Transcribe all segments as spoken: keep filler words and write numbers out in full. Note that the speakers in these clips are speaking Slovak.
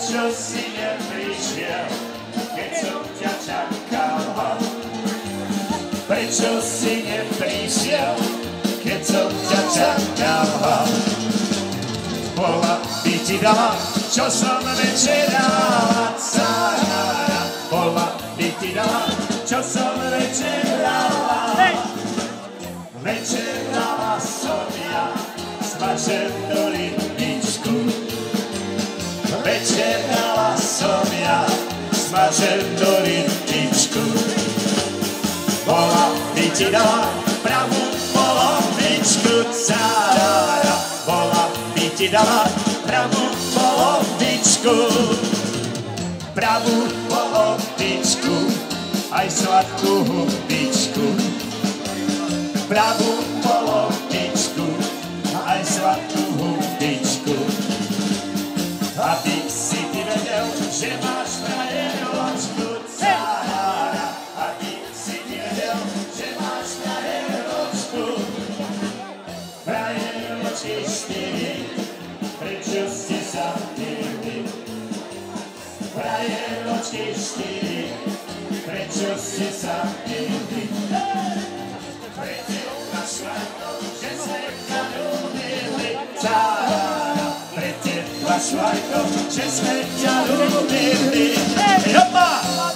prečo si neprišiel, keď som ťa čakal? Prečo si neprišiel, keď som ťa čakal? Bola by ti dala, čo som večerala, cára. Bola by ti dala, čo som večerala. Večerala som ja, smaženú rybičku. Večerala som ja, smaženú rybičku. Bola by ti dala pravú polovičku, cára. Bola by ti dala pravú polovičku. Pravú polovičku, aj sladkú hubičku. Pravú polovičku, aj sladkú hubičku. Aby si ty vedel, že máš frajeročku, cára. Aby si ty vedel, že máš frajeročku. Frajeročky štyri, prečo ste sa pili? Frajeročky štyri, prečo ste sa pili? Že sme ťa ľúbili, cára. Pre teba, švajko, že sme ťa ľúbili. Jopa!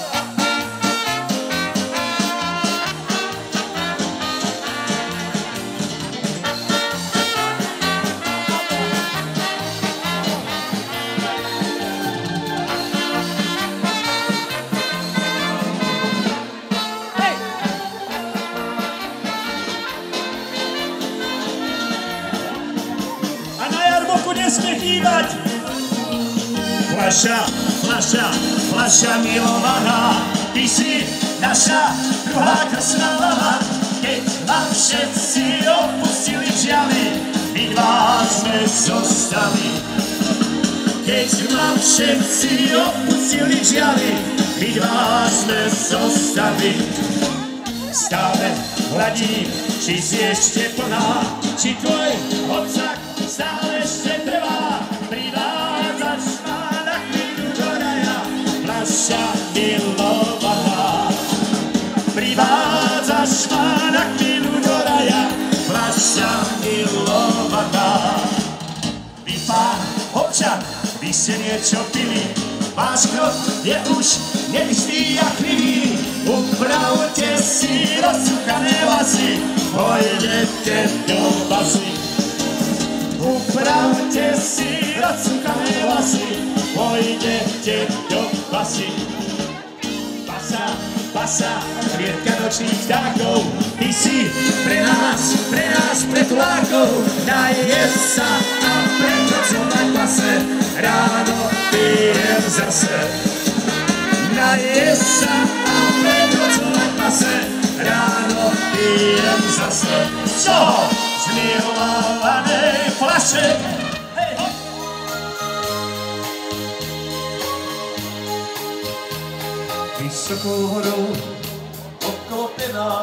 Nesmie chýbať. Fľaša, fľaša, fľaša milovaná, ty si naša druhá krstná hlava. Keď vám všetci opustili žialy, my dva sme zostali. Keď vám všetci opustili žialy, my dva sme zostali. Stále hladím, či si ešte plná, či tvoj odsak stále ešte trvá. Privádzaš ma na chvíľu do raja, naša milovaná. Privádzaš ma na chvíľu do raja, naša milovaná. Vy, pán občan, vy ste niečo pili, váš krok je už neistý a krivý. Upravte si rozsuchané vlasy, pojdete do basy. Upravte si rozsuchané vlasy, pojdete do basy. Basa, basa, kliatka nočných vtákov, ty si pre nás, pre nás, pre tulákov. Najes sa a preto čo na pase, ráno pijem zase. Najes sa a preto čo na pase, ráno pijem zase. Z čoho? Z milovanej fľaše. Hej, hop! Vysokou horou obklopená,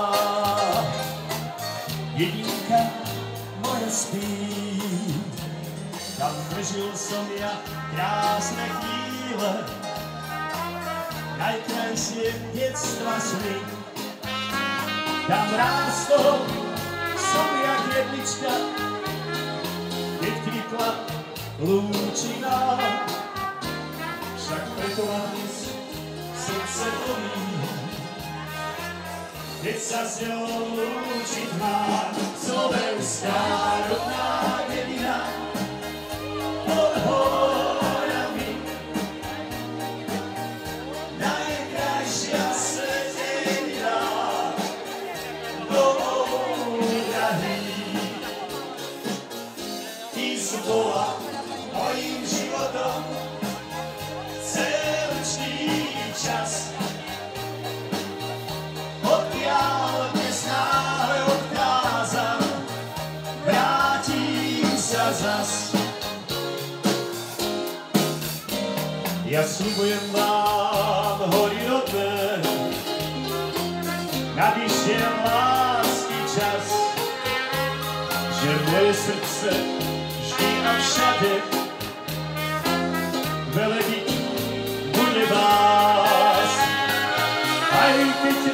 jedinka moja spí. Tam prežil som ja krásne chvíle, najkrajšie detstva sny. Tam rástol som jak jedlička, keď kvitla lúčina. Však preto ma dnes srdce bolí, keď sa s ňou lúčiť mám. Slovenská rodná dedina pod horami, najkrajšia svetenina domov drahý. Ty si bola mojím životom celý čas. Odkiaľ dnes náhle odchádzam, vrátim sa zas. Ja sľubujem vám hory rodné, nadišiel lásky čas, že moje srdce vždy a všade velebí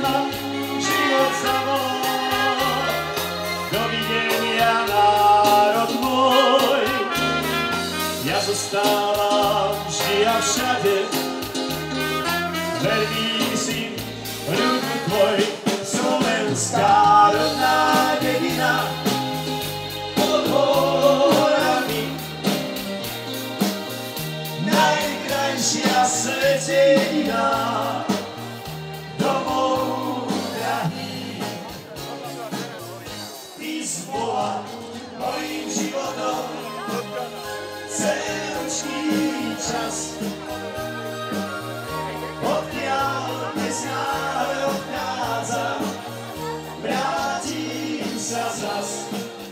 ma život zavol. Dovidenia, národ môj, ja zostávam vždy a všade. Verný si ľud tvoj, slovenská rodná dedina pod horami. Najkrajšia svetenina domov drahý. Ty z Boha mojím životom celý čas. Odkiaľ neznáme odchádzam, vrátim sa zas.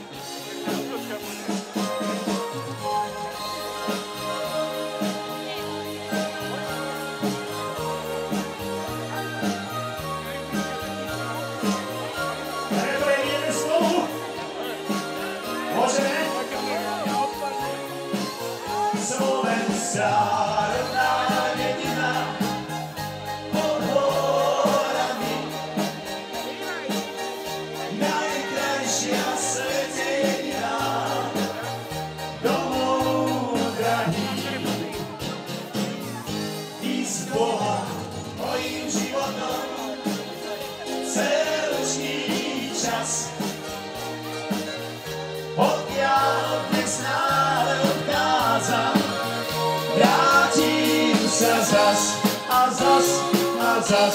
Slovenská rodná dedina pod horami. Najkrajšia svetenina domov drahý. Ty z Boha mojím životom celý čas. Odkiaľ dnes nále odchádzam, vrátim sa zas a zas a zas.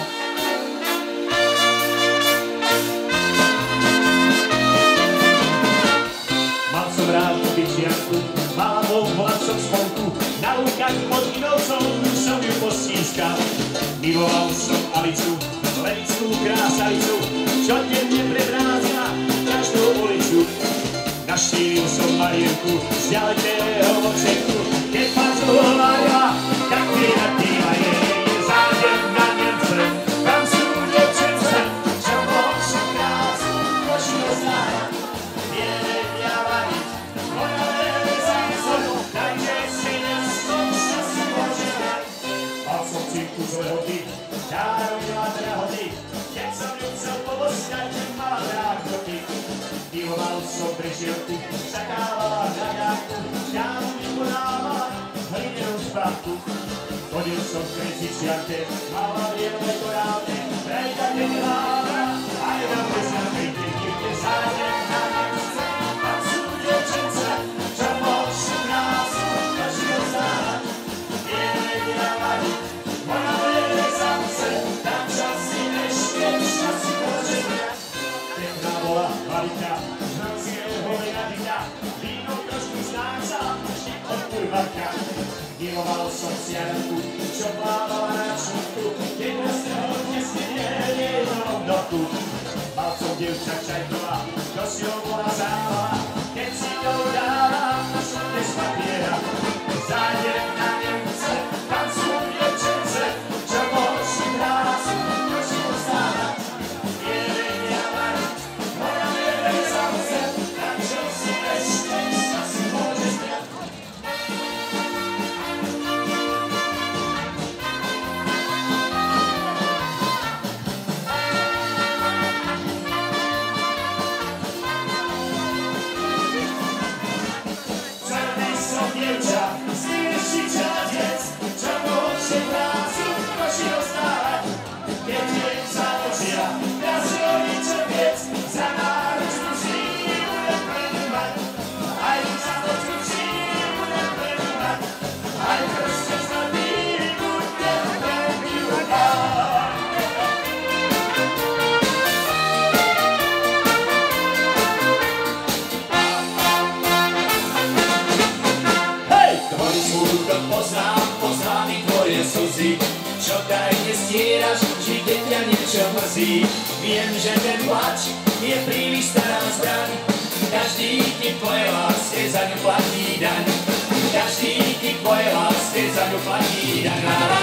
Mal som rád obyčianku, mladou volal som spolku, na lúkach pod Inovcom som ju postískal. Miloval som Alicu, lenickú krásalicu, čo denne prebrázila každú ulicu. Naštívil som Marienku z ďalekého očeku, keď pazovala, tak kreatívna je. Zájdem na Nemce, tam sú devčence, čo môžu krásu koši rozdája. Nevedia variť, moja leza je zlom, takže si neskom šťastí môže hrať. Mal som círku zlé hody, čarovila drahody, keď som ju chcel poboskať, mala dráhody. Miloval som prežielku, čakávala hľadáku, šťávu mi podávala hlinenú špátku. Chodil som v krezičiarke, mala biele korálne, prejda nedeláva, aj na presňanej technike zájdem na Nemce, tam sú devčence, čo môžu krásu koši rozdáť. Nevedia variť, moja leza chce, tam čas si ešte šťastí môže brať. Pekná bola Valika, žanského venadika, víno trošku znáca, vždy od kurvarka. Miloval som siaranku, čo plávala na člnku, keď roztrhol nesmierne jej rovnotu. Mal som dievča Čajková, to si ho bola závala, keď si to dáva, som bez papiera. Zájdem na Nemce, tam sú devčence, čo môžu krásu koši rozdáva. Nevedia variť, moja leza chce, tam čo si ešte šťastí môže zbrať. Černý som dievča, smiešný čadec, čo môže krásu koši rozdávať. Keď deň sa očia, ja si rodiča viec, za náročnú žívu budem prenúmať. Aj za nočnú žívu budem prenúmať, aj prste zlatý budem prenúmať. Hej! Tvoju smútok poznám, poznám i tvoje slzy, čo tajne stieraš, či keď ťa niečo mrzí. Viem, že ten plač je príliš stará zbraň, každý ti tvoje láske za ňu platí daň. Každý ti tvoje láske za ňu platí daň.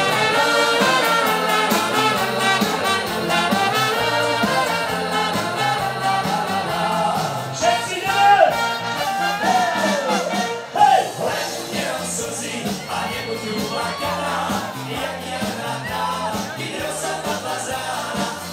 Všetci ideme! Hej! Len nemám slzy a nebudú plakaná, jak ja hradná, keď rosa padla z rána.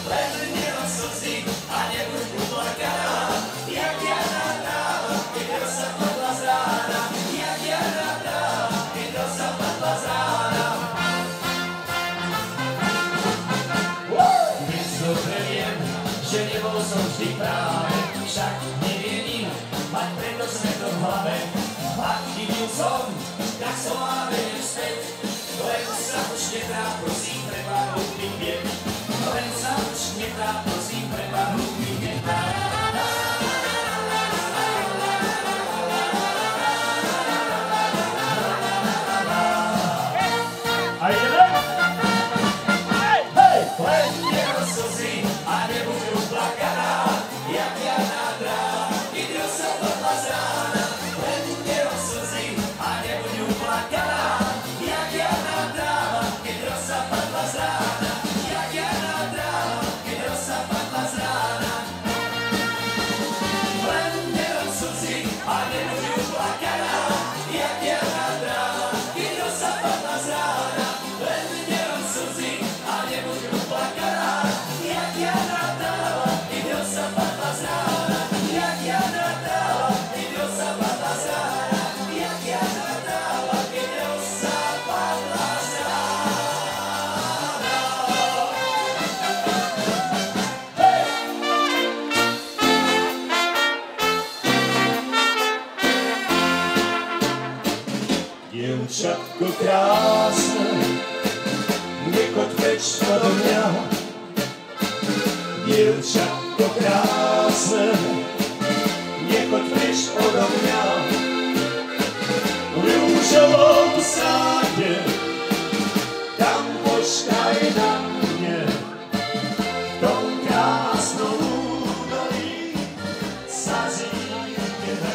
krásne, nechoď preč odo mňa. Dievčatko krásne, nechoď preč odo mňa. V rúžovom sáde, tam počkaj na mne. V tom krásnom údolí sa zídeme.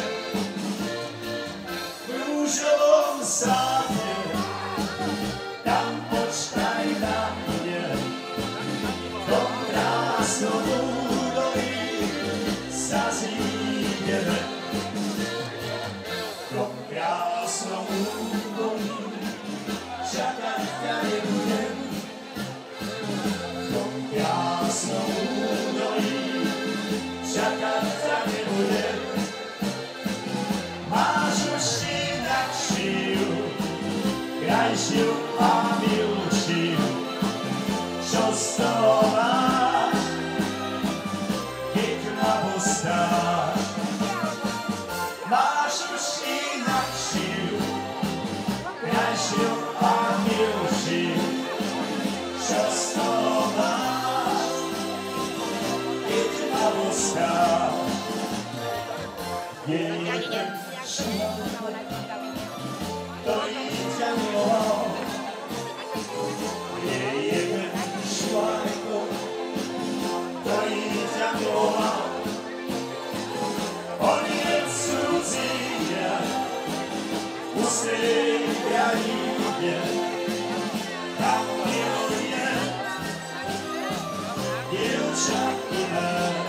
V rúžovom sáde, tam počkaj na mne. V tom krásnom údolí sa zídeme. V tom krásnom údolí čakať ťa nebudem. V tom krásnom údolí čakať ťa nebudem. Máš už inakšiu, krajšiu a milšiu. Čo z toho máš, keď ma postáš? Máš už inakšiu, krajšiu a milšiu. Čo z toho máš, keď ma postáš? Je jeden človek, ktorý ťa miloval. Je jeden človek, ktorý ťa miloval. On je cudzíňa v pustej krajine. Tam miluje dievča iné.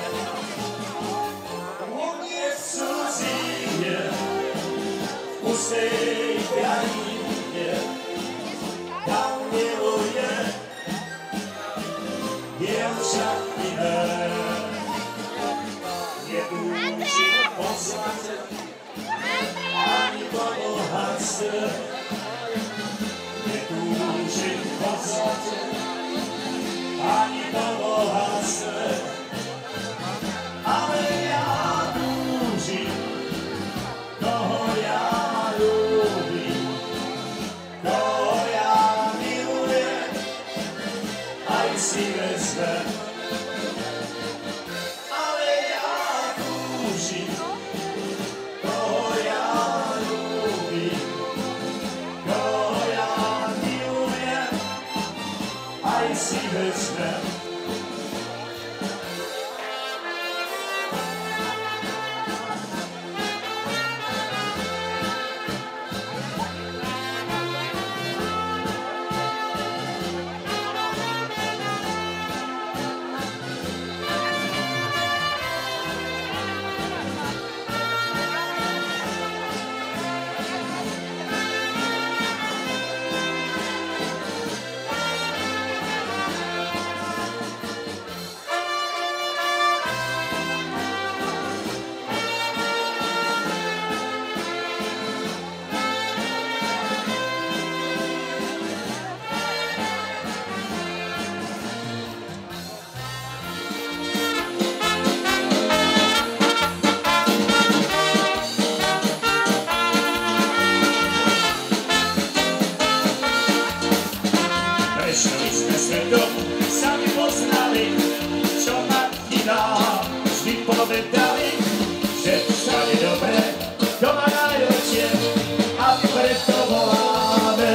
On je cudzíňa v pustej krajine. Tam miluje dievča iné. Netúžim po zlate, ani po bohatstve. Netúžim po zlate, ani po bohatstve. Ale ja túžim, koho ja ľúbim, koho ja milujem, aj si vezmem. Ale ja túžim, koho ja ľúbim, koho ja milujem, aj si vezmem. Prešli sme svetom, sami poznali, čo matky nám vždy povedali, že všade dobre, doma najlepšie, a my preto voláme.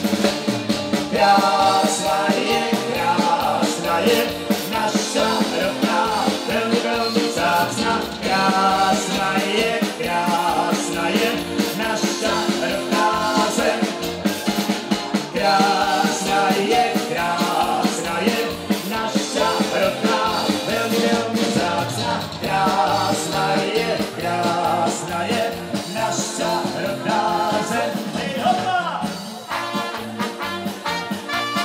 Krásna je, krásna je, naša rodná, veľmi, veľmi vzácna. Krásna je, krásna je, naša rodná zem. Krásna je, krásna je, naša rodná, veľmi, veľmi vzácna. Krásna je, krásna je, naša rodná zem. Hej, hopa!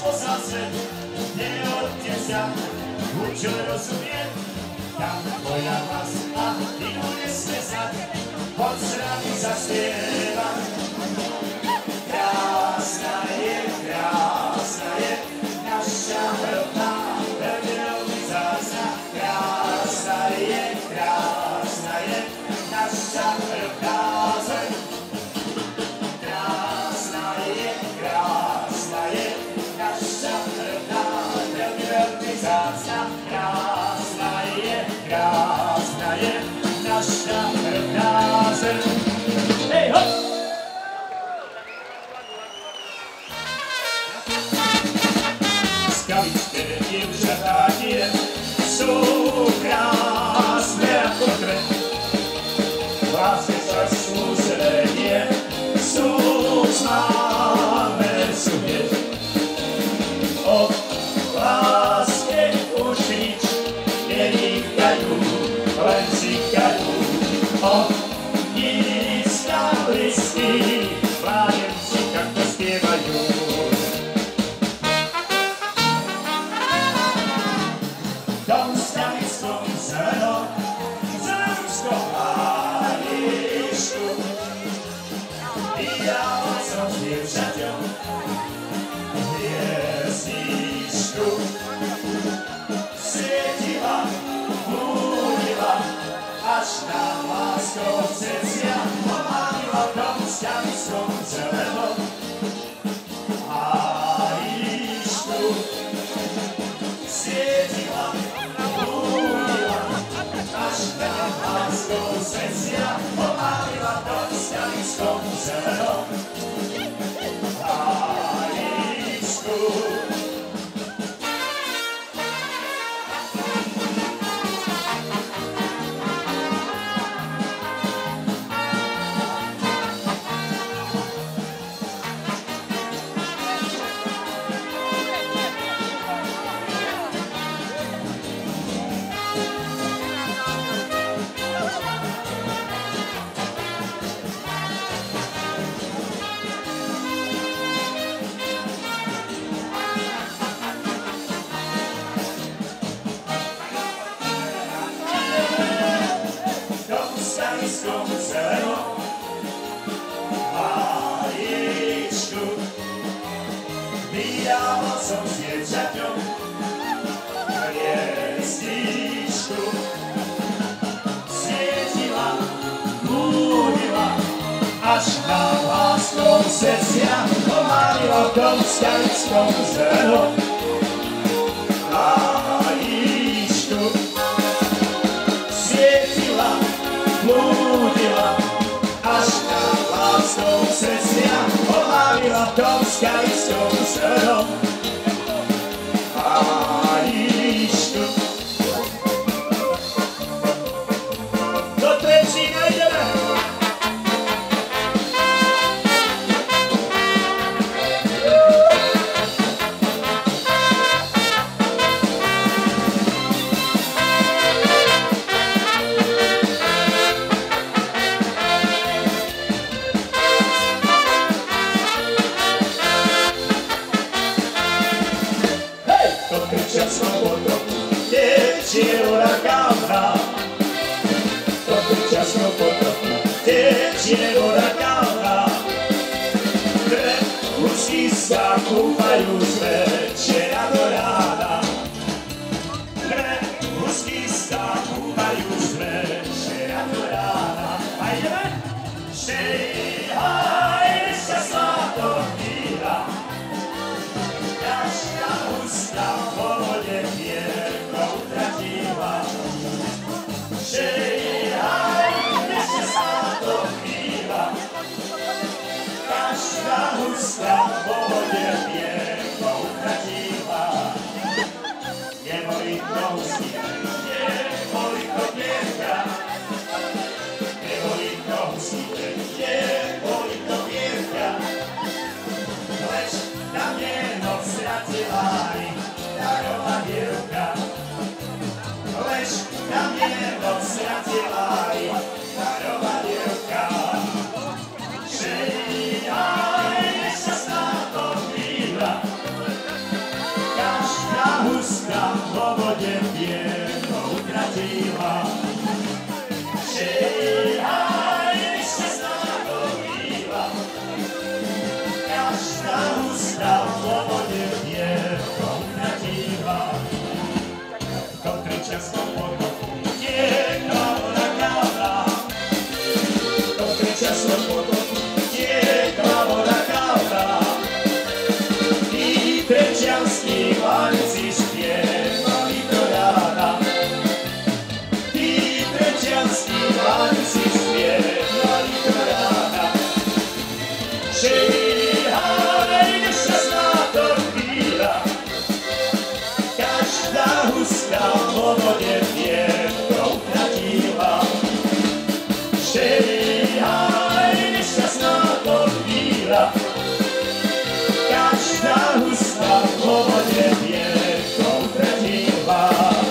poslal svet, neodte sa, buď čo rozumiem, tam tvoja láska, ty bude smesať, pod strany zaspieva. Krásna je, krásna je, naša hrobná, veľmi, veľmi vzácna. Krásna je, krásna je, naša hrobná zem. Krásna je, krásna je, naša hrobná, veľmi, veľmi vzácna. Krásna je, krásna je, naša hrobná zem. Hej, hop! Skalické dievčatá tie sú krásne ako kvet. Láske sa skúsenie sú známe sú hneď. Od láske už nič nevýkajú, len cikajú. Od nízka blízky mládenci takto spievajú. Dom s Kamickom zelenom, zemskom hájišku, vydával som s dievčaťom hviezdičku. Svietila, búdila, až na láskou srdcia pománila. Dom s Kamickom zelenom, hájišku, svietila, až na láskou srdcia pománila. Dom s Kamickom zelenom, hájičku. Kamickom zelenom, hájičku, vydával som s dievčaťom hviezdičku. Svietila, búdila, až na láskou srdcia pománila. Dom s Kamickom zelenom, hájičku, svietila, blúdila, až na láskou srdcia pománila. Dom s Kamickom zelenom, hájičku. Do Trenčína ideme! Trčaskom potoku tečie voda kalná. Do Trčaskom potoku tečie voda kalná. Dve úzkíska kúpajú z večera do rána. Dve úzkíska kúpajú z večera do rána. A ideme? Šejhaj, šťastná to chvíľa. Ťažká ústa po vode vierko utratila. Šejhaj, nešťastná to chvíľa. Ťažká ústa po vode vierko huska vo vode pieno utratila. Šejhaj, nešťastná to býva, každá huska vo vode pieno utratila. Do Trenčianskom potoku tiekla voda kalná, do Trenčianskom potoku tiekla voda kalná. Tí trenčianskí mladci spievali to ráda, tí trenčianskí mladci spievali to ráda. Šejhaj, nešťastná to chvíľa, každá huska vo vode pieno utratila. Šejhaj, nešťastná to chvíľa, každá huska vo vode pieno utratila.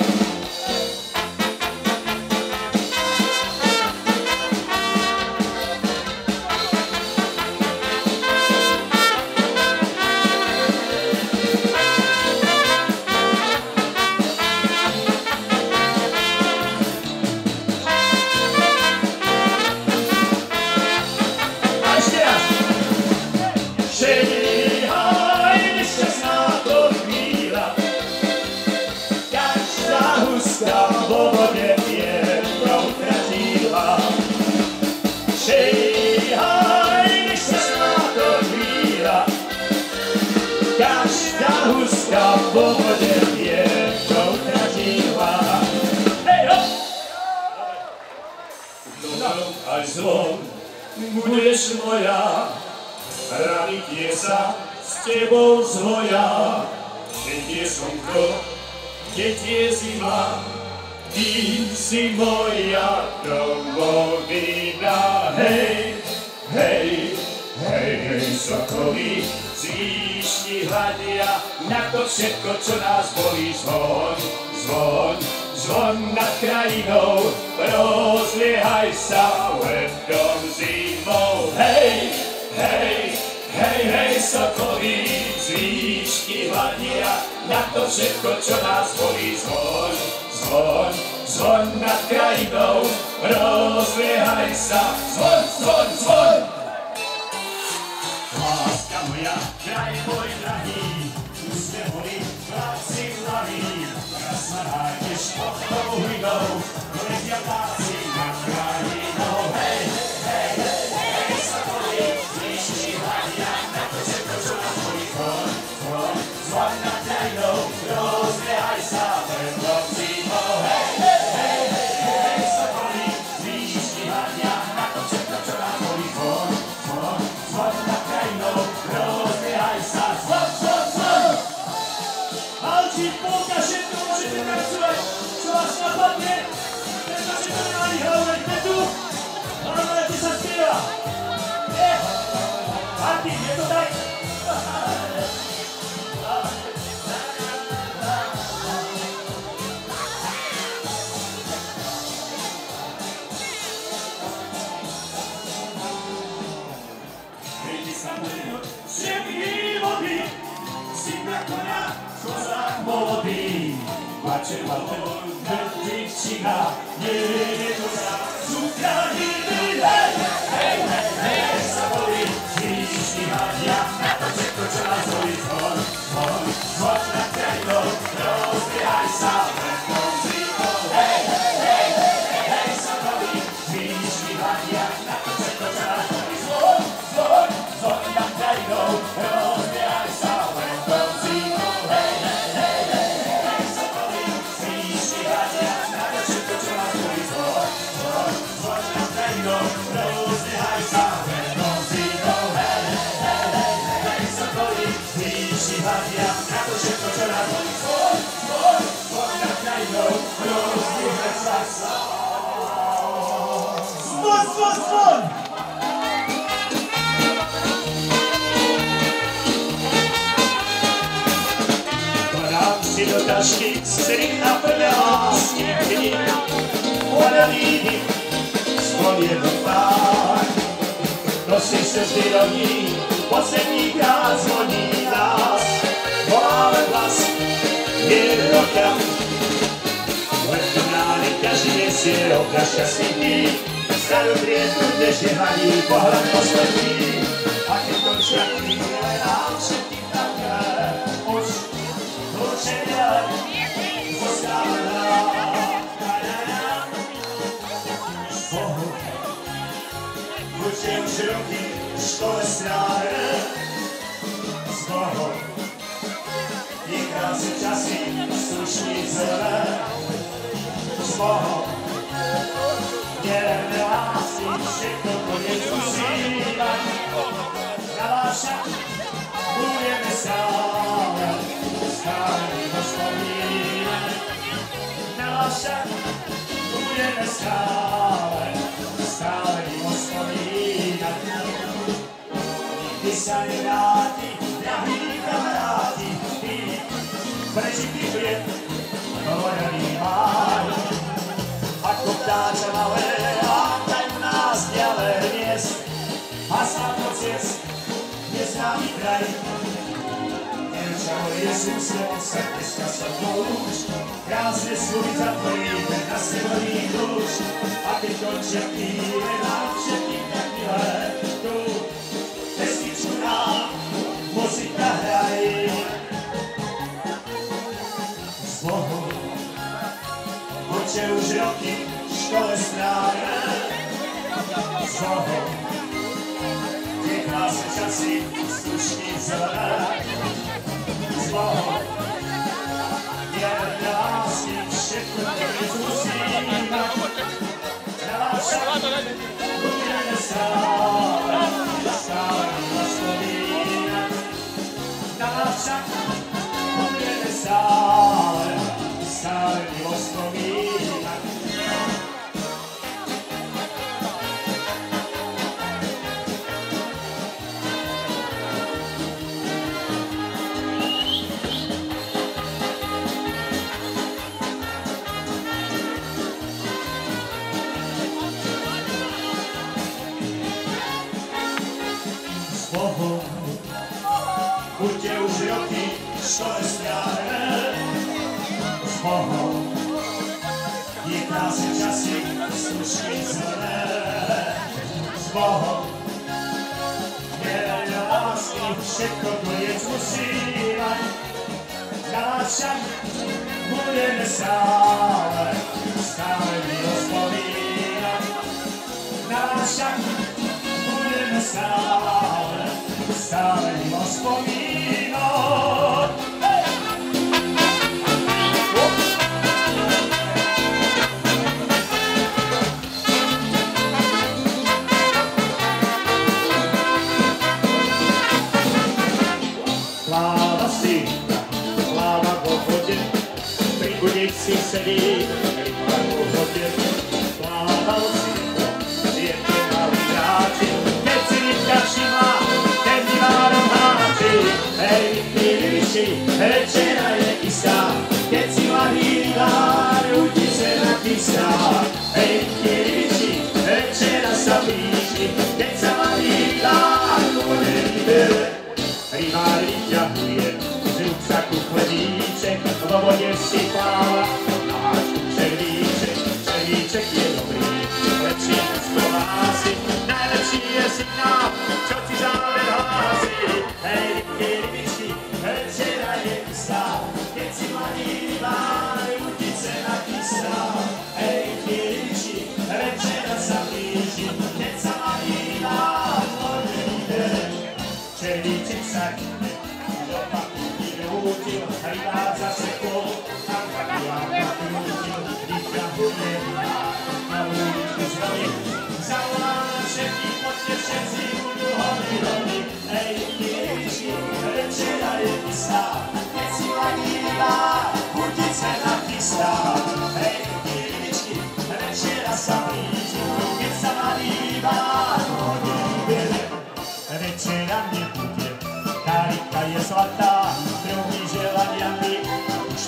Šejhaj, nešťastná to chvíľa, každá huska vo vode pieno utratila. Šejhaj, nešťastná to chvíľa, každá huska vo vode pieno utratila. Hej, hop! Dobrom aj zlom budeš moja, rany tie sa s tebou zhoja. Keď je slnko, keď je zima, ty si moja domovina. Hej, hej, hej, hej, sokoly z výšky hľadia na to všetko, čo nás bolí. Zvon, zvon, zvon nad krajinou, rozliehaj sa letom zimou. Hej, hej, hej, hej, sokoly z výšky hľadia na to všetko, čo nás bolí. Zvon, zvon, zvon nad krajinou, rozliehaj sa. Zvon, zvon, zvon. Láska moja, kraj môj drahý, tu sme boli chlapci mladí. Raz ma nájdeš pod tou hlinou, letia ptáci nad krajinou. Hej, hej, hej, sokoly z výšky hľadia na to všetko, čo nás bolí. Zvon, zvon, zvon nad krajinou, rozliehaj sa letom zimou. Hej, hej, hej, hej, sokoly z výšky hľadia na to všetko, čo nás bolí. Zvon, zvon, zvon nad krajinou, rozliehaj sa. Zvon, zvon, zvon. Halči, polka, všetko môžete tancovať, čo vás napadne, pretože to nemali hlavne petu, ale ti sa spieva. Je, Martin, je to tak? Prídi sa mňa, všetky vody, si na koňa, kozák molodý. Plače ma tvoj devčina, nie je to sa z Ukrajiny. Hej, hej, hej, hej, sokoly z výšky hľadia na to všetko, čo nás bolí. Zvon, zvon, zvon nad krajinou, rozliehaj sa letom zimou. Hej, hej, hej, hej, sokoly z výšky hľadia na to všetko, čo nás bolí. Zvon, zvon, zvon nad krajinou, rozliehaj sa letom zimou. Hej, hej, hej, hej, sokoly z výšky hľadia na to všetko, čo nás bolí. Zvon, zvon, zvon nad krajinou, rozliehaj sa letom zimou. Hej, hej, hej, hej, sokoly z výšky hľadia na to všetko, čo nás bolí. Zvon, zvon, zvon nad krajinou, rozliehaj sa. Zvon, zvon, zvon! Si do tašky string a plné lásky kníh, voda lídy, spomienom pár. Nosíš se vždy do ní, poslední krát zvoní nás. Voláme hlas, je roka. Letom ráne každý nesie obraz šťastných dní. Starú triedku dnešne hladí pohľad posledný. A keď končia chvíle nám všetkým také, už určite zostáva nám. Bohu, buďte už roky v škole stráve. S Bohom je krásne časy, slušný celé. S Bohom neverné lásky, všetko koniec musí mať. Na vás však budeme stále, stále iba spomínať. Na vás však budeme stále, stále iba spomínať. Nikdy sa nevráti, drahí kamaráti, tí prežitý chlieb, hovorený máj. Ako ptáča malé, látajú nás ďalé hniezd. A sám po ciest, neznámy kraj. Nevčavo Jezusom sa dneska svetlo lúč. Krásne sluhy zatvoríme na severný kľúč. A keď končia chvíle nám všetkým tak milé, tu pesničku nám muzika hraj. S Bohom buďte už roky v škole stráve. S Bohom tie krásne časy slušný zelené. S Bohom neverné lásky, všetko koniec musí mať. Na vás však budeme stále, stále iba spomínať. Na vás však budeme stále, stále iba spomínať. S Bohom buďte už roky v škole stráve. S Bohom je krásne časy, slušný zelené. S Bohom neverné lásky, všetko koniec musí mať. Na vás však budeme stále, stále milo spomínať. Na vás však budeme stále, stále milo spomínať. Pláva si, pláva vo vode, pri budíci sedí, pri plávu vode. Pláva si, viete malý hráči, keď si rybka všimla, ten divárom háči. Hej, rybiči, večera je istá, keď si mladý rybár, utice nachystá. Hej, rybiči, večera sa blíži, keď sa mladý rybár vode vybere. Rybár vyťahuje z ruksaku chlebíček, vo vode si pláva, na háčku červíček. Červíček je dobrý, lepší než kolási, najlepší je signál, čo ti záver hlási. Hej, rybky, rybičky, večera je istá, keď si mladý rybár, utice nachystá. Hej, rybky, rybičky, večera sa blíži, keď sa mladý rybár vode vybere. Červíček sa rybe, do papuky rútil, rybár zase kol, a kakuláka krútil, vyťahuje rybár, na úličku zvolí. Zavolá na všetkých, poďte všetci, budú hody, hody. Ej, rybičky, večera je istá, keď si mladý rybár, utice nachystá. Ej, rybičky, večera sa blíži, keď sa mladý rybár vode vybere. Večera nebude, tá rybka je zlatá, druhý želania mi,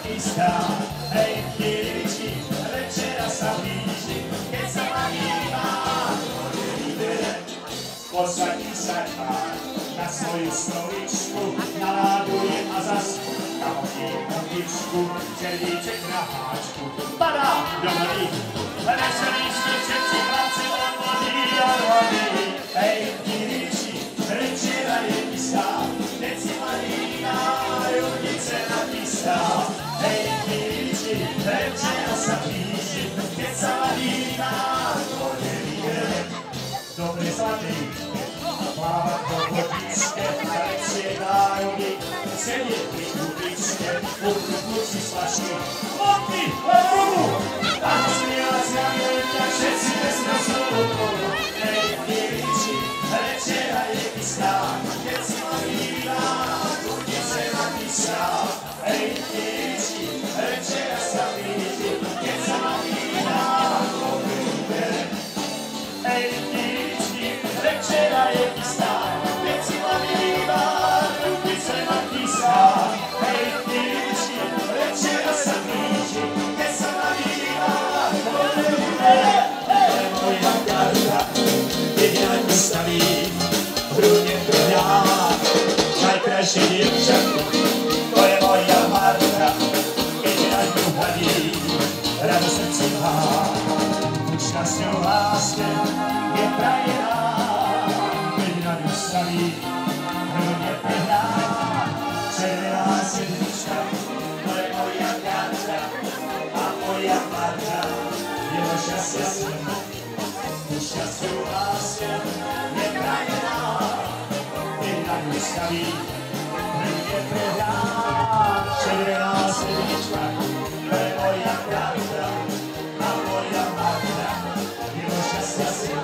chystá. Hej, chvíličky, večera sa blíži, keď sa ma vníma, ktoré vybere. Posadí sa pár na svoju stoličku, naladuje a zas kamoší kontičku, červíček na háčku. Padá do vody, veselíčky, všetci chlapci od vody a vody. Hej, chvíličky, večera je chystá, keď si ma vníma, rudnice nachystá. Hej, chvíličky, večera sa blíži, keď sa ma vníma, ktoré vybere. Dobre zlatejšie, plávať po vodičke, trecie nájody, sedieť pri kubičke, uchutnúť si svačky, vodky, rumu, a smievať sa tak všetci bez rozhovoru. Hej, chvíličky, večera je chystá, keď si ma vníma, rudnice nachystá. Hej, chvíličky, večera sa blíži, keď sa ma vníma, ktoré vybere. Hej, večera je chystá, keď si ma vníma, rudnice nachystá. Hej, chvíličky, večera sa blíži, keď sa ma vníma, ktoré vybere. To je moja karta, keď ja ňu stavím, hrudne trhľa, najkrajšie dievčatko. To je moja Marta, keď ja ňu hladím, rado srdci má, šťastnou láske je prajená. Hrudne trhľa, červená srdíčka, to je moja karta a moja Marta, jeho šťastia sen, šťastnou láske je prajená. Keď na ňu staví, hrudne trhľa, červená srdíčka, to je moja karta a moja Marta, jeho šťastia sen.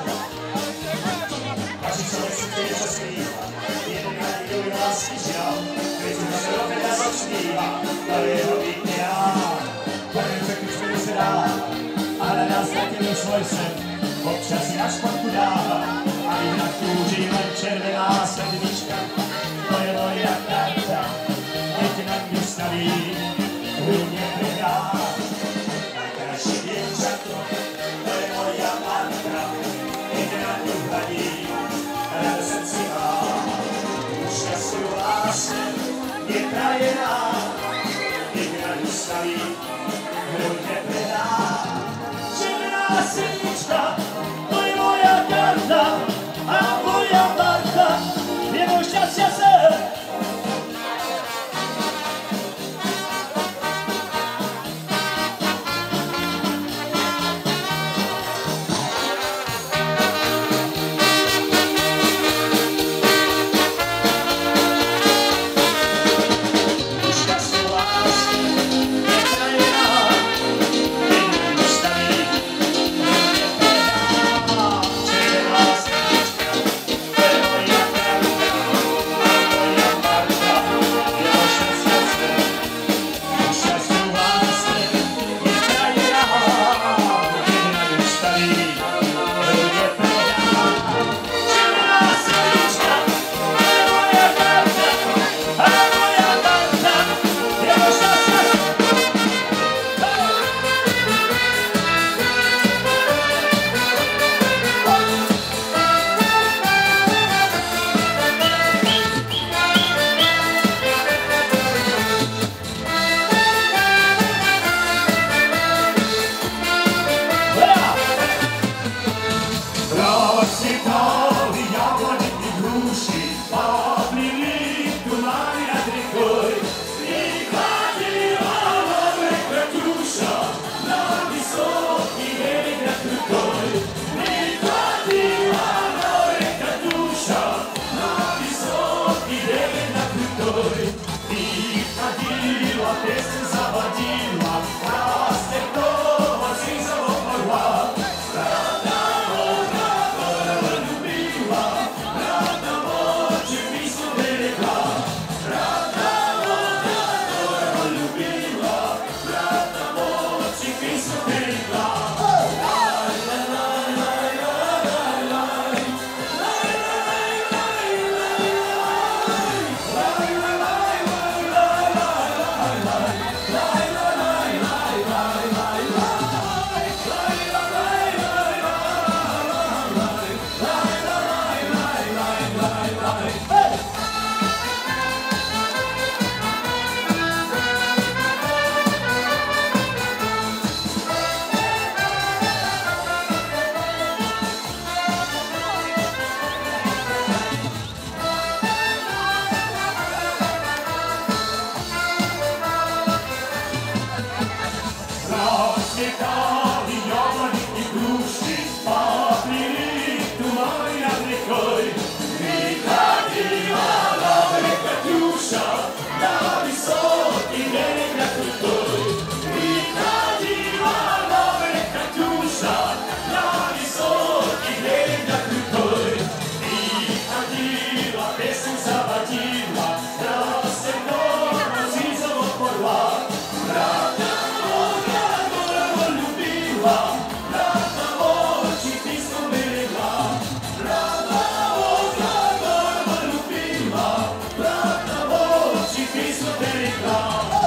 Človek si tiež zaskrýva, jeden radíkový lásky žiaľ, keď si na sebe teda zočníva, to je jeho výkňa. Poviem pekný človek se dá, ale nás zateľuj svoj sen, občas si na športku dáva, a inak túži len červená srdnička. To je moja karta, keď na ňu staví, hrudne trhľa. Najkrajšie dievčatko, to je moja Marta, keď na ňu hladí, rado srdci má, šťastnú lásku je prajená, keď na ňu staví, hrudne trhľa. Červená srdnička, to je moja karta a moja Marta, je môj šťastia sen. Šťastnú lásku je prajená, Rozkwietali jabłoni i gruszki, papili tumani nad rykoj. Wychodziła nowy Katiusza na wysoki bereg na krótkoj. Wychodziła nowy Katiusza na wysoki bereg na krótkoj. Wychodziła, pieśń zawadziła, razem nowa zizą porła. Prawda moja, moja go lubiła, prawda oczy pismo mylła. Prawda moja, moja go lubiła, prawda oczy pismo mylła.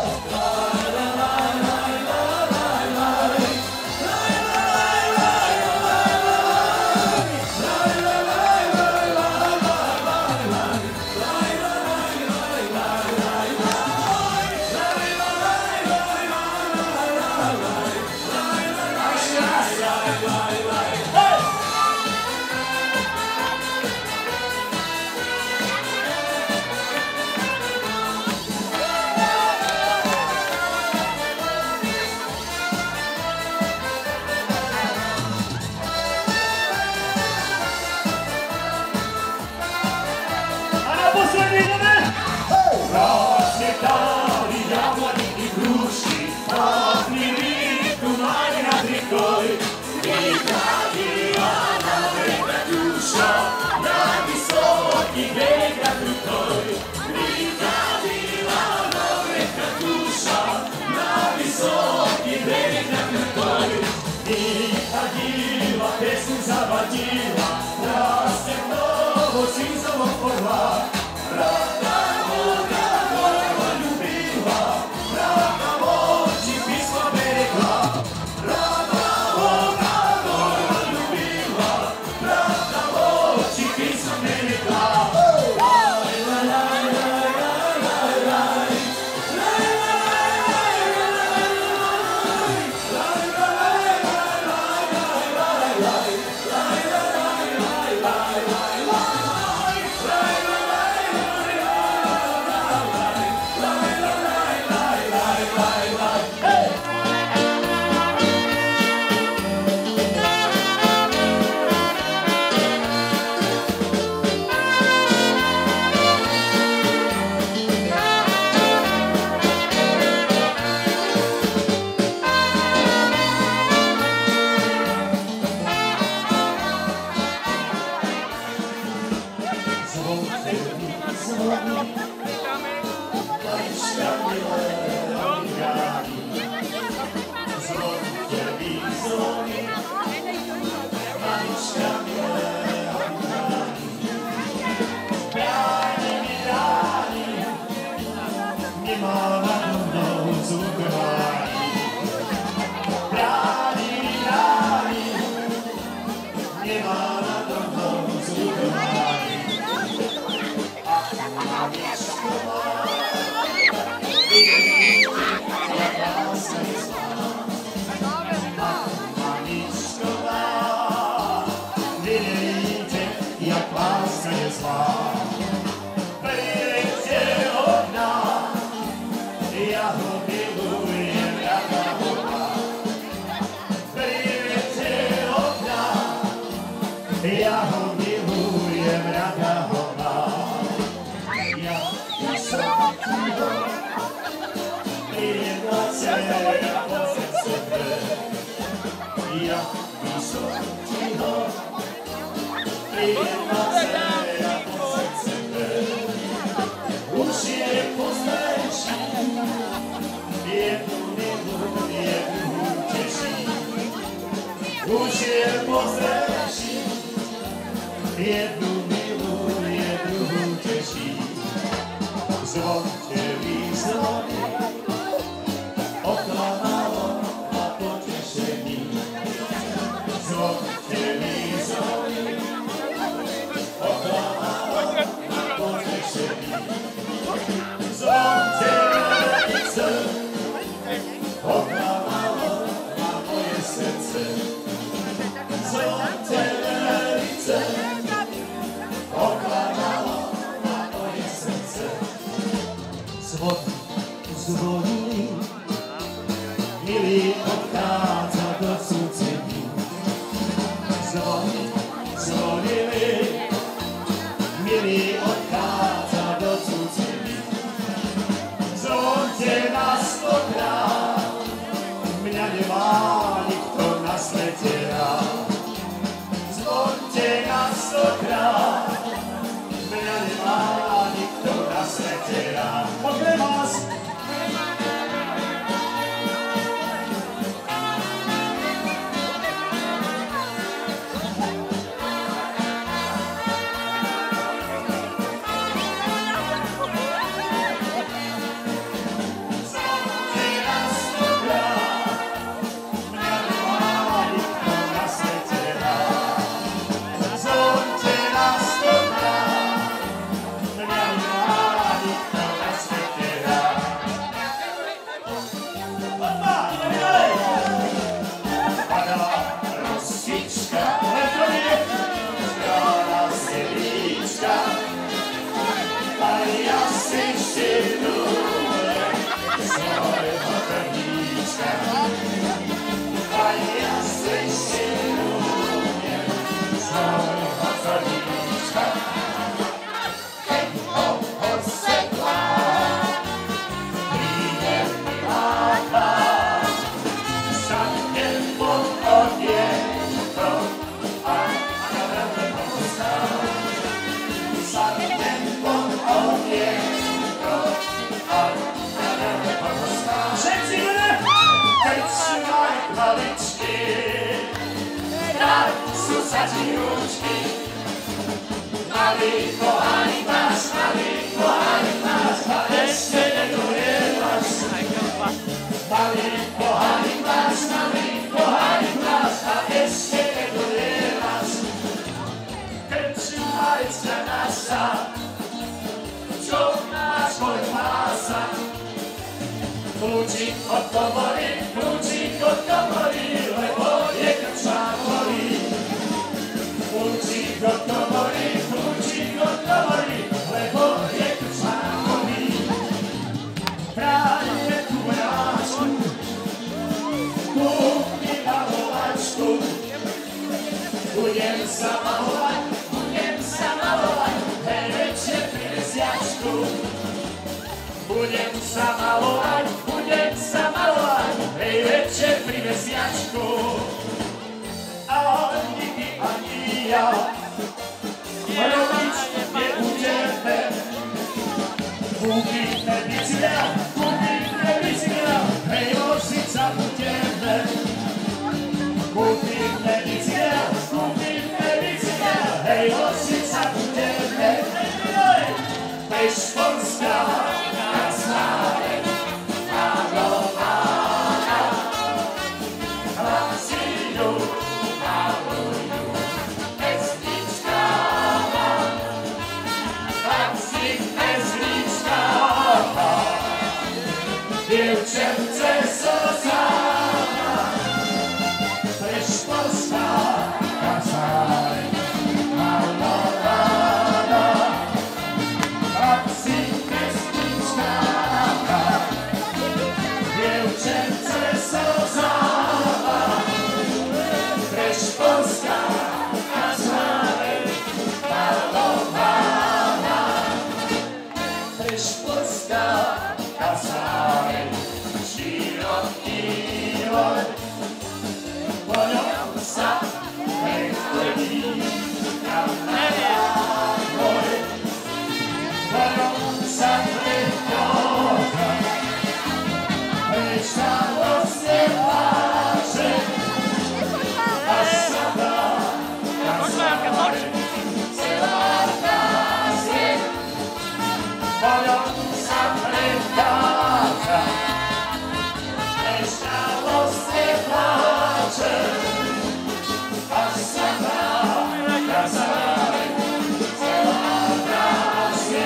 Rozkwietali jabłoni i gruszki, papili tumani nad rykoj. Wychodziła nowy Katiusza na wysoki bereg na krótkoj. Wychodziła nowy Katiusza na wysoki bereg na krótkoj. Wychodziła, pieśń zawadziła, razem nowo zizą porła. Prawda moja, moja go lubiła, prawda oczy pismo berегła. Prawda moja, moja go lubiła, prawda oczy pismo berегła. Laj, laj, laj, laj, laj, laj, laj, jak łaska jest zła. Wyjdzie okna, ja miłuję brata Boga. Wyjdzie okna, ja miłuję brata Boga. Ja wysoki dom i noce ja po sercu twe. Ja wysoki dom i noce ja po sercu twe. Uśnie poznać, jedną miłą, jedną cieszy. Uśnie poznać, jedną miłą, jedną cieszy. Złocie listonie, oklamało na pocieszeni. Złocie listonie, oklamało na pocieszeni. Złote ręce, oklamało na moje serce. Złote ręce, oklamało na moje serce. Zwolni, zwolni, mieli odkaz. sa ti ručky. Malý kohánik máš, malý kohánik máš, a ešte nedojelaš. Malý kohánik máš, malý kohánik máš, a ešte nedojelaš. Krču majstra naša, čo máš môj pása. Kľúčik od komory, kľúčik od komory, lebo je krčma bolí. Kľúčik od komory, kľúčik od komory, lebo je krčma bolí. Práve tú hráčku, kúp mi malovačku. Budem sa malovať, budem sa malovať, hej večer privesiačku. Budem sa malovať, budem sa malovať, hej večer pri mesiačku. Ale nikdy ani ja robiť nebudeme. Kúpime bicykel, kúpime bicykel, hej Losica budeme. Kúpime bicykel, kúpime bicykel, hej Losica budeme. Peštorská dievčence slza, Preštorská kasáň, malovaná, chlapci pesnička, dievčence slza, Preštorská kasáň, malovaná, Preštorská kasáň. Po ňom sa prekledí kamarát, po ňom sa prekladá, preča vlastne pláče a sa dá kasáň, celá krásne, po ňom sa prekladá. A sa dá kasáň, celá krásne.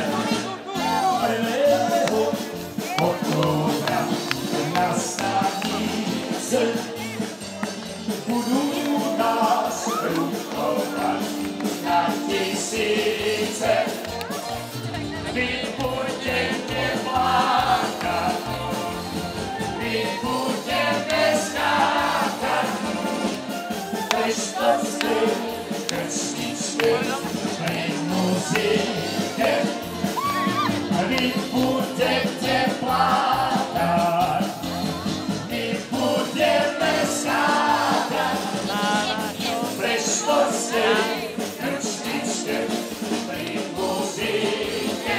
Prvého októbra na stanice budú nás rukovať na tisíce. Vy budete plakať, vy budete skákať. Preštorské krčničke pri muzike. Vy budete plakať, my budeme skákať. Preštorské krčničke pri muzike.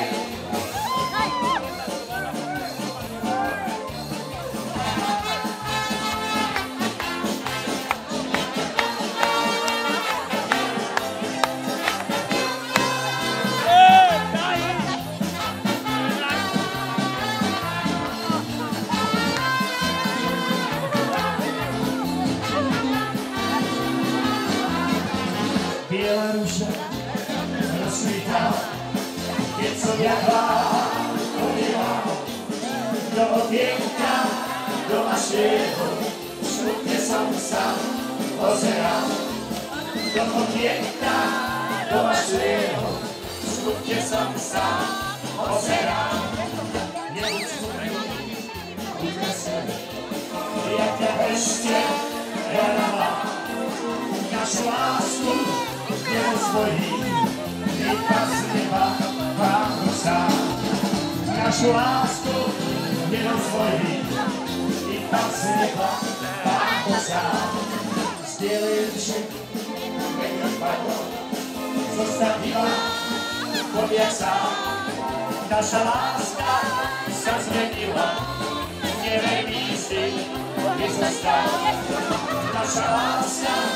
Biela rúža rozsvítá, keď som ja vám chodila do okienka, do vašeho, smutne som sa pozeral. Do okienka, do vašeho, smutne som sa pozeral. Neúctvo, ukreslené, ja ťa ešte rada mám. Našu lásku nerozvojí, iba z neba vám sám. Našu lásku nerozvojí, iba z neba vám sám. Zdieľujem všetko, keď odpadlo, zostať iba poviek sám. Naša láska sa zmenila, neverný si vyzostal. Naša láska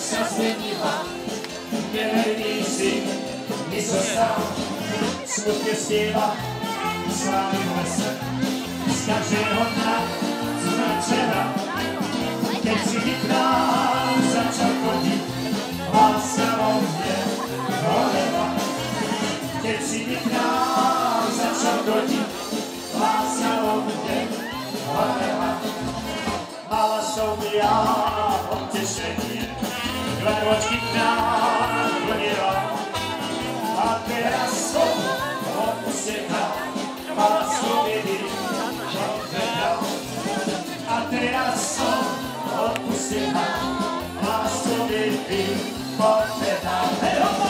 sa zmenila, neverný si mi zostal, smutne spieva slávy v lese. Z každého dňa zmrčená, keď si mi k nám začal chodiť, láska vo mne horela. Keď si mi k nám začal chodiť, láska vo mne horela. Mala som ja potešenie, kvaročky k nám plnila, a teraz som opustená, lásku vidím, odvedal. A teraz som opustená, lásku vidím, odvedal. Hej, hopa!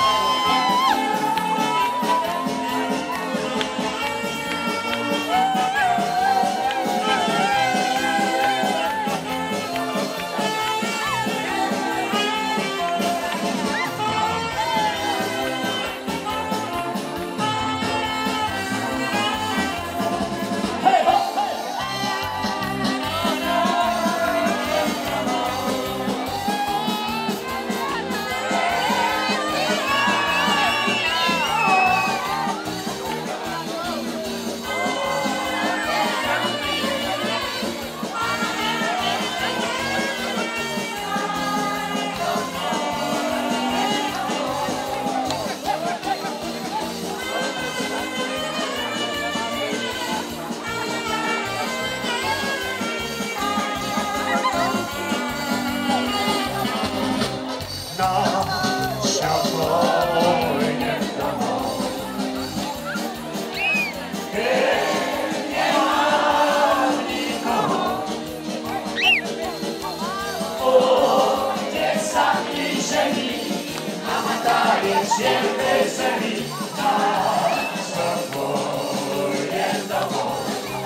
Čiernej zemi náš domov je domov.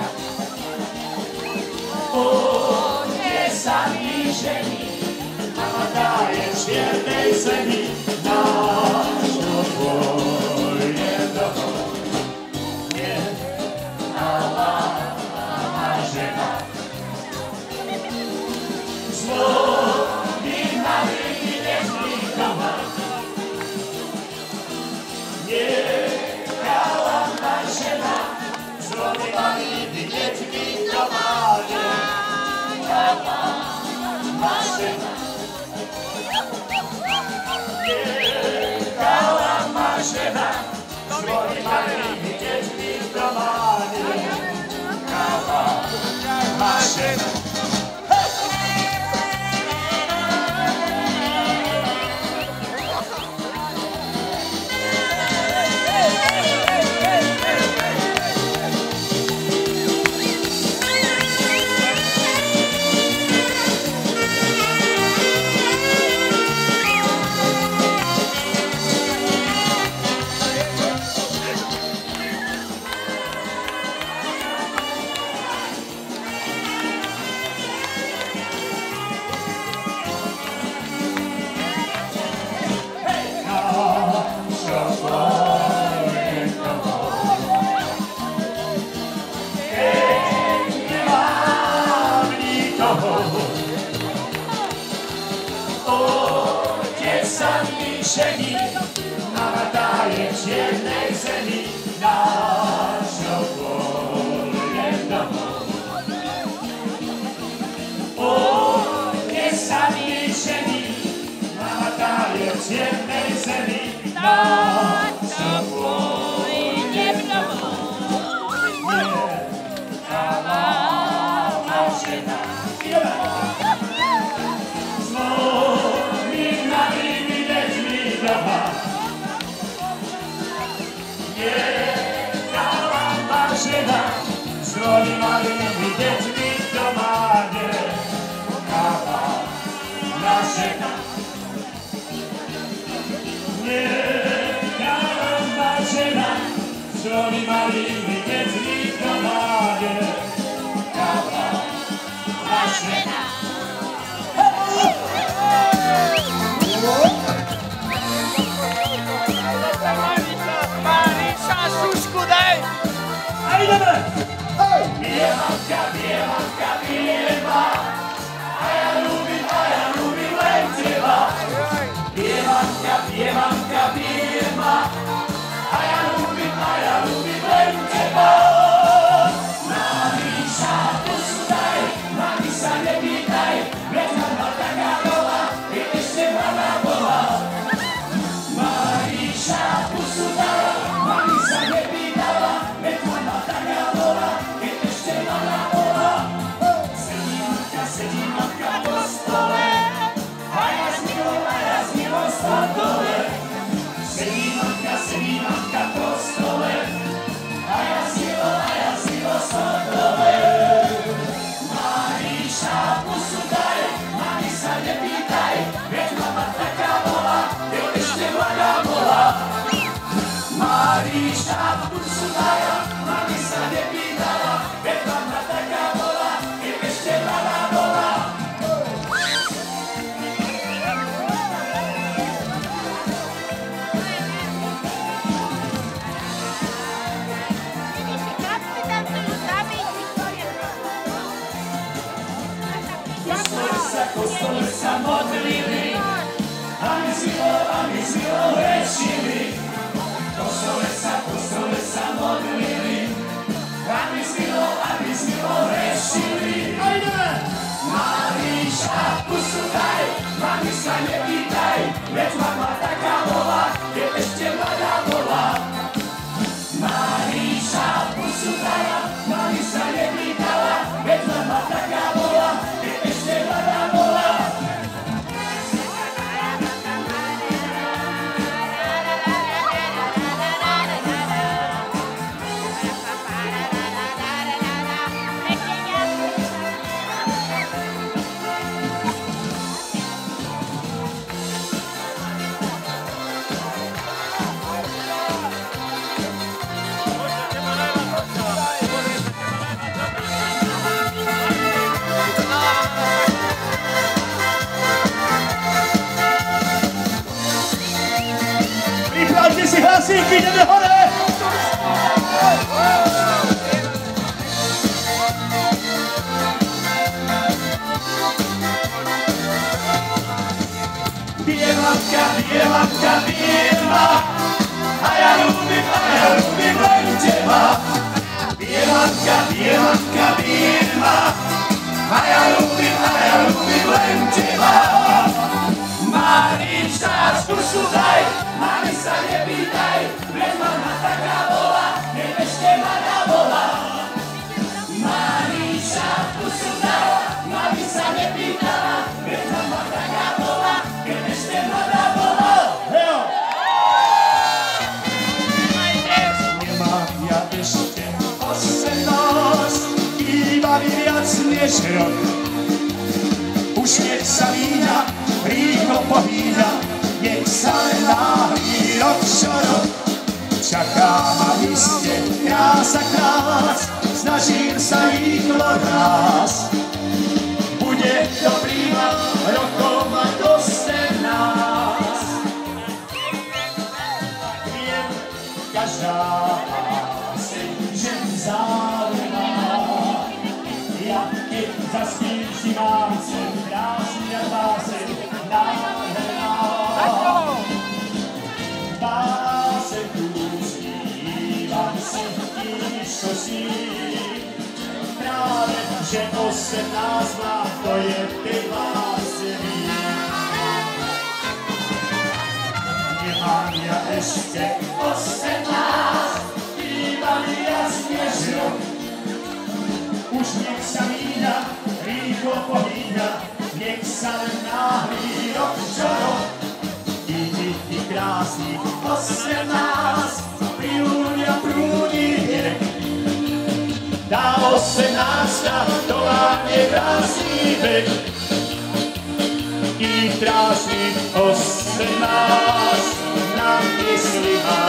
Poďte sa mi žení, mama daje čiernej zemi náš domov je domov. Nie, mama, mama žena, zlobí malými deťmi doma. Nechala ma žena, zlobí malými deťmi doma. Nechala ma žena, nechala ma žena, zlobí malými deťmi doma. Nechala ma žena. Žení, mama daje čiernej zemi nášho voľne domov. Poďte sa mi žení, mama daje čiernej zemi nášho voľne domov. Nechala ma žena, zlobí malými deťmi doma. Nechala ma žena, zlobí malými deťmi doma. Nechala ma žena, nechala ma žena, zlobí malými deťmi doma. Nechala ma žena. Marisa, Sušku, daj! A ideme! Bielanka, bielanka, biela, a ja ľúbim, a ja ľúbim len teba. sa, v kostole sa modlili, a my si ho, a my si ho hrešili. V kostole sa, v kostole sa modlili, a my si ho, a my si ho hrešili. A ideme! Maríša, pusu daj, mami sa nepýtaj, veď mama taká bola, keď ešte mladá bola. Maríša, pusu daj, mami sa nepýtala, veď mama taká bola, keď ešte mladá bola. Pripravte si hlasíky, ideme hore! Bielanka, bielanka, biela, a ja ľúbim, a ja ľúbim len teba. Bielanka, bielanka, biela, a ja ľúbim, a ja ľúbim len teba. Maríčka, skúšu daj, mami sa nepýtaj, veď mama taká bola, keď ešte mladá bola. Maríčka, skúšu daj, mami sa nepýtala, veď mama taká bola, keď ešte mladá bola. Hejo! Nemám ja ešte osemnásť, iba mi viac než rok. Už nech sa víňa, rýchlo pohýňa, nech sa len náhlí rok čo rok. Čaká ma iste krása krás, snažím sa rýchlo rás. Bude dobrý ma rokov mať osemnásť. Viem, každá pásem, že zálená. Ja keď zaspím si mám sem krásny a báseň nádherná. Báseň tu zpívam si, když to si. Práve, že osemnásť mám, to je vyhlásený. Nemám ja ešte osemnásť, iba viac než rok. Už nech sa míňa, rýchlo pohýňa, nech sa len náhlí rok čo rok. Ty, ty, ty krásny osemnásť, prúdia, prúdi hnek. Tá osemnástka, to vám je krásny vek. Ty krásny osemnásť, nám mysli má.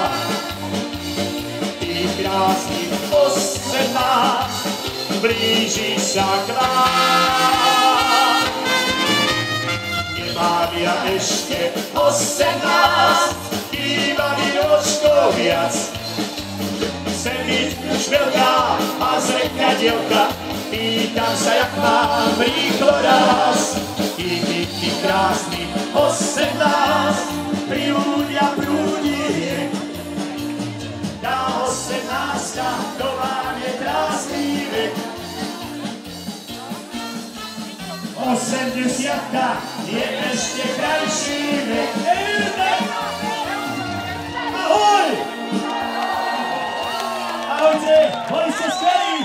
Ty krásny osemnásť, blíži sa k vám. Nemám ja ešte osemnásť, iba mi ročko viac. Chcem byť už veľká a zrekadielka, pýtam sa, jak mám rýchlo raz. Ty, ty, ty krásny osemnásť, prúdia, prúdi riek. Tá osemnástka, to vám je krásny vek. Osemdesiatka je ešte krajší vek. Ahoj! Ahojte, boli ste skvelí!